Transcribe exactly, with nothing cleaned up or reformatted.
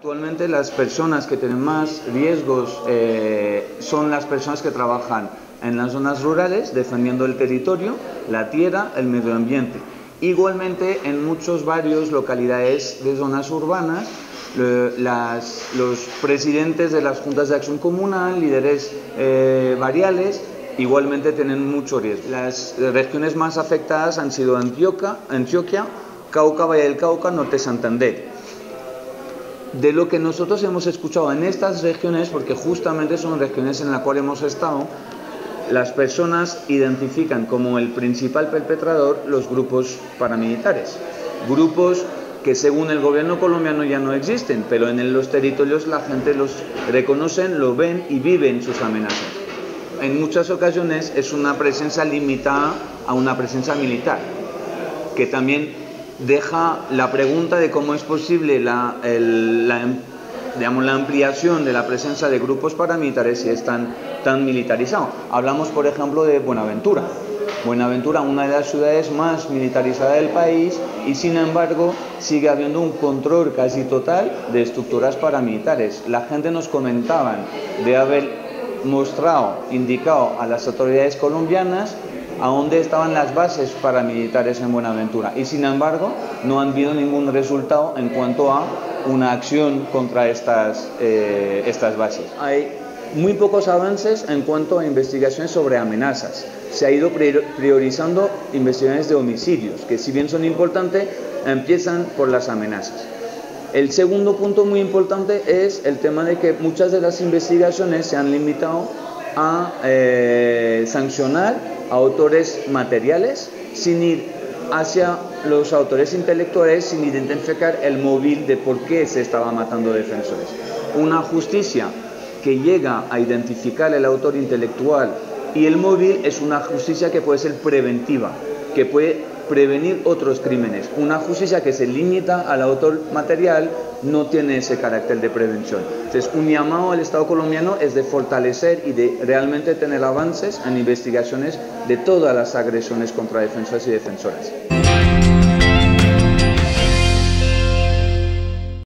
Actualmente las personas que tienen más riesgos eh, son las personas que trabajan en las zonas rurales defendiendo el territorio, la tierra, el medio ambiente. Igualmente en muchos barrios, localidades de zonas urbanas, las, los presidentes de las juntas de acción comunal, líderes eh, barriales, igualmente tienen mucho riesgo. Las regiones más afectadas han sido Antioquia, Antioquia Cauca, Valle del Cauca, Norte Santander. De lo que nosotros hemos escuchado en estas regiones, porque justamente son regiones en las cuales hemos estado, las personas identifican como el principal perpetrador los grupos paramilitares. Grupos que según el gobierno colombiano ya no existen, pero en los territorios la gente los reconoce, lo ven y viven sus amenazas. En muchas ocasiones es una presencia limitada a una presencia militar, que también deja la pregunta de cómo es posible la, el, la, digamos, la ampliación de la presencia de grupos paramilitares si es tan, tan militarizado. Hablamos, por ejemplo, de Buenaventura. Buenaventura, una de las ciudades más militarizadas del país, y sin embargo sigue habiendo un control casi total de estructuras paramilitares. La gente nos comentaban de haber mostrado, indicado a las autoridades colombianas a dónde estaban las bases paramilitares en Buenaventura, y sin embargo no han habido ningún resultado en cuanto a una acción contra estas, eh, estas bases. Hay muy pocos avances en cuanto a investigaciones sobre amenazas. Se ha ido priorizando investigaciones de homicidios, que si bien son importantes, empiezan por las amenazas. El segundo punto muy importante es el tema de que muchas de las investigaciones se han limitado a eh, sancionar a autores materiales sin ir hacia los autores intelectuales, sin identificar el móvil de por qué se estaba matando defensores. Una justicia que llega a identificar el autor intelectual y el móvil es una justicia que puede ser preventiva, que puede prevenir otros crímenes. Una justicia que se limita al autor material no tiene ese carácter de prevención. Entonces, un llamado al Estado colombiano es de fortalecer y de realmente tener avances en investigaciones de todas las agresiones contra defensores y defensoras.